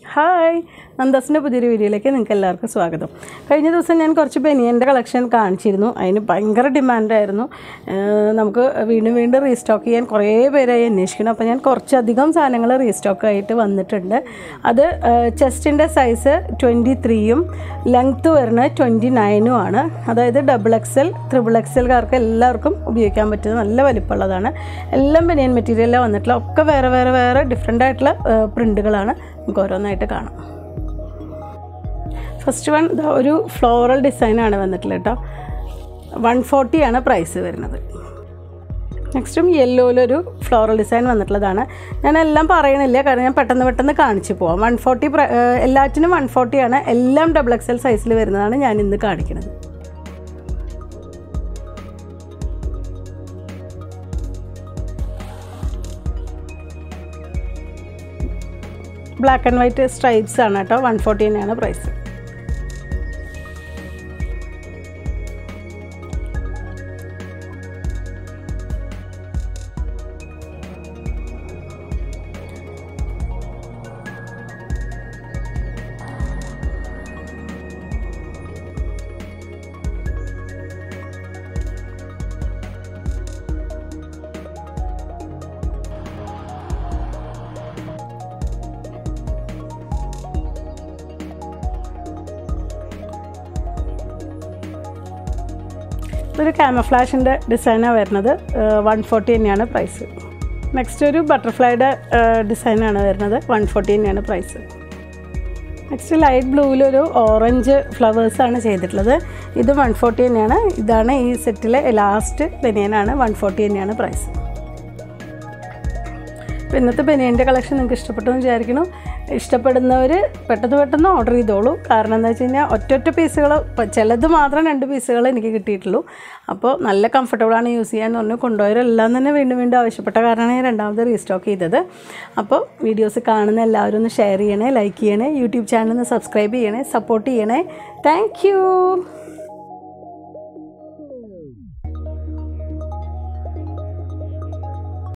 Hi, നന്ദാസിൻ്റെ പുതിയൊരു വീഡിയോയിലേക്ക് നിങ്ങൾക്ക് എല്ലാവർക്കും സ്വാഗതം. കഴിഞ്ഞ ദിവസം ഞാൻ കുറച്ച് ബനിയൻ്റെ കളക്ഷൻ കാണിച്ചിരുന്നു. അതിന് ഭയങ്കര ഡിമാൻഡായിരുന്നു. നമുക്ക് വീണ്ടും റീസ്റ്റോക്ക് ചെയ്യാൻ കുറേ പേരായി അന്വേഷിക്കണം. അപ്പോൾ ഞാൻ കുറച്ചധികം സാധനങ്ങൾ റീസ്റ്റോക്കായിട്ട് വന്നിട്ടുണ്ട്. അത് ചെസ്റ്റിൻ്റെ സൈസ് 23ഉം ലെങ്ത്ത് വരുന്നത് 29ഉം ആണ്. അതായത് XXL, XXLകാർക്ക് എല്ലാവർക്കും ഉപയോഗിക്കാൻ പറ്റുന്ന നല്ല വലിപ്പമുള്ളതാണ്. എല്ലാം ബനിയൻ മെറ്റീരിയലാണ് വന്നിട്ടുള്ള. ഒക്കെ വേറെ ഡിഫറെൻ്റ് ആയിട്ടുള്ള പ്രിൻ്റുകളാണ്. നമുക്ക് ഓരോന്നായിട്ട് കാണാം. ഫസ്റ്റ് വൺ ഒരു ഫ്ലോറൽ ഡിസൈനാണ് വന്നിട്ടുള്ളത് കേട്ടോ. 140 ആണ് പ്രൈസ് വരുന്നത്. നെക്സ്റ്റും യെല്ലോയിലൊരു ഫ്ലോറൽ ഡിസൈൻ വന്നിട്ടുള്ളതാണ്. ഞാനെല്ലാം പറയണില്ല, കാരണം ഞാൻ പെട്ടെന്ന് കാണിച്ചു പോവാം. 140 എല്ലാറ്റിനും 140 ആണ്. എല്ലാം XXL സൈസിൽ വരുന്നതാണ് ഞാൻ ഇന്ന് കാണിക്കുന്നത്. ബ്ലാക്ക് ആൻഡ് വൈറ്റ് സ്ട്രൈപ്സ് ആണ് കേട്ടോ. 140 തന്നെയാണ് പ്രൈസ്. ഇതൊരു ക്യാമഫ്ലാഷിൻ്റെ ഡിസൈനാണ് വരുന്നത്. 140 തന്നെയാണ് പ്രൈസ്. നെക്സ്റ്റ് ഒരു ബട്ടർഫ്ലൈയുടെ ഡിസൈനാണ് വരുന്നത്. 140 തന്നെയാണ് പ്രൈസ്. നെക്സ്റ്റ് ലൈറ്റ് ബ്ലൂവിലൊരു ഓറഞ്ച് ഫ്ലവേഴ്സാണ് ചെയ്തിട്ടുള്ളത്. ഇത് 140 തന്നെയാണ്. ഇതാണ് ഈ സെറ്റിലെ ലാസ്റ്റ് ബനിയനാണ്. 140 തന്നെയാണ് പ്രൈസ്. അപ്പോൾ ഇന്നത്തെ ബനിയൻ്റെ കളക്ഷൻ നിങ്ങൾക്ക് ഇഷ്ടപ്പെട്ടു എന്ന് വിചാരിക്കുന്നു. ഇഷ്ടപ്പെടുന്നവർ പെട്ടെന്ന് ഓർഡർ ചെയ്തോളൂ. കാരണം എന്താ വെച്ച് കഴിഞ്ഞാൽ ഒറ്റ പീസുകൾ, ചിലത് മാത്രം 2 പീസുകൾ എനിക്ക് കിട്ടിയിട്ടുള്ളൂ. അപ്പോൾ നല്ല കംഫർട്ടബിളാണ് യൂസ് ചെയ്യാമെന്ന് പറഞ്ഞു കൊണ്ടുപോയവരെല്ലാം തന്നെ വീണ്ടും ആവശ്യപ്പെട്ട കാരണമാണ് ഞാൻ രണ്ടാമത് റീസ്റ്റോക്ക് ചെയ്തത്. അപ്പോൾ വീഡിയോസ് കാണുന്ന എല്ലാവരും ഒന്ന് ഷെയർ ചെയ്യണേ, ലൈക്ക് ചെയ്യണേ, യൂട്യൂബ് ചാനൽ ഒന്ന് സബ്സ്ക്രൈബ് ചെയ്യണേ, സപ്പോർട്ട് ചെയ്യണേ. Thank U.